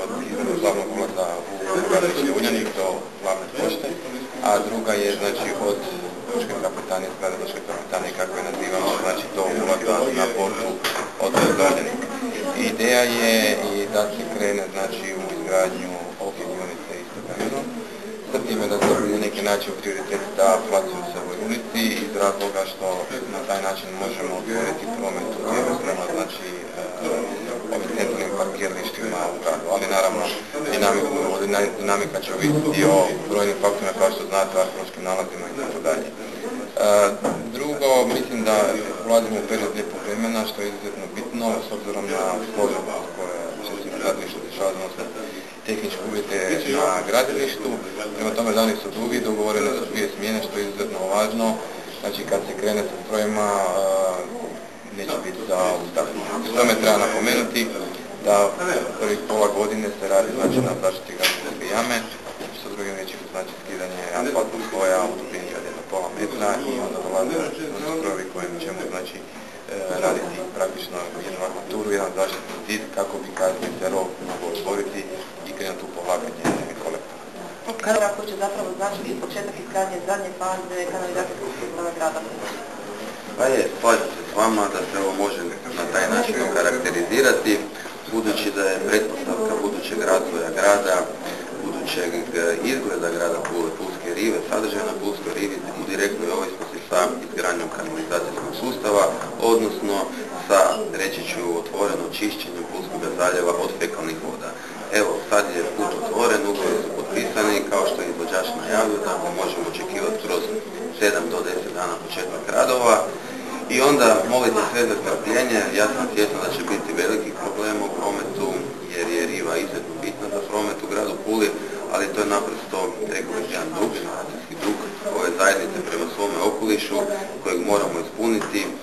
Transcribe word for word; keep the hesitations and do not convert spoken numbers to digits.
od glavnog ulaza u gradilište Uljanik do glavne pošte, a druga je znači od lučke kapetanije, zgrade lučke kapetanije, kako je nazivamo, znači do ulaza na portu od Uljanik. Ideja je i da se krene znači u izgradnju ove unice isto vremeno, sa time da se na neki način prioritet da plaćaju se ovoj unici iz razloga što na taj način možemo otvoriti promet u dijelu prema znači ovim centralnim parkiralištima u gradu, ali naravno dinamika će ovisiti o brojnim faktorima kao što znate, arheološkim nalazima i tako dalje. Drugo, mislim da ulazimo u period lijepog vremena, što je izuzetno bitno s obzirom na složenost koje će se na gradilištu dešavati, odnosno tehničke uvjete na gradilištu. Prema tome dani su dugi, dogovorene su dvije smjene, što je izuzetno važno. Znači kad se krene sa strojima neće biti za ustavljanje. Pri tome treba napomenuti da prvih pola godine se radi znači na zaštiti gradiliške jame, što drugim riječima znači skidanje asfaltnog sloja u dubini od jedno pola metra i onda dolaze strojevi kojim ćemo znači raditi praktično jednu armaturu, jedan zaštitni zid kako bi kasnije se rov mogao otvoriti i krenuti u povlačenje kolektora. Kanala koji će zapravo značiti početak izgradnje zadnje faze kanalizacijskog sustava grada. Pa je, slažem se s vama da se ovo može na taj način karakterizirati, budući da je pretpostavka budućeg razvoja grada, budućeg izgleda grada Pule, Pulske rive, sadržaj na Pulskoj rivi u direktnoj ovisnosti sa izgradnjom kanalizacijskog sustava, odnosno sa, reći ću, otvoreno čišćenjem Pulskog zaljeva od fekalnih voda. Evo, sad je put otvoren, ugovori su potpisani, kao što je izvođač najavio, tako možemo očekivati kroz sedam do deset dana početak radova. I onda molite sve za strpljenje, ja sam svjestan da će biti velikih problema u prometu, jer je riva izuzetno bitna za promet u gradu Puli, ali to je naprosto, rekao bih, jedan dug, generacijski dug ove zajednice prema svome okolišu, kojeg moramo ispuniti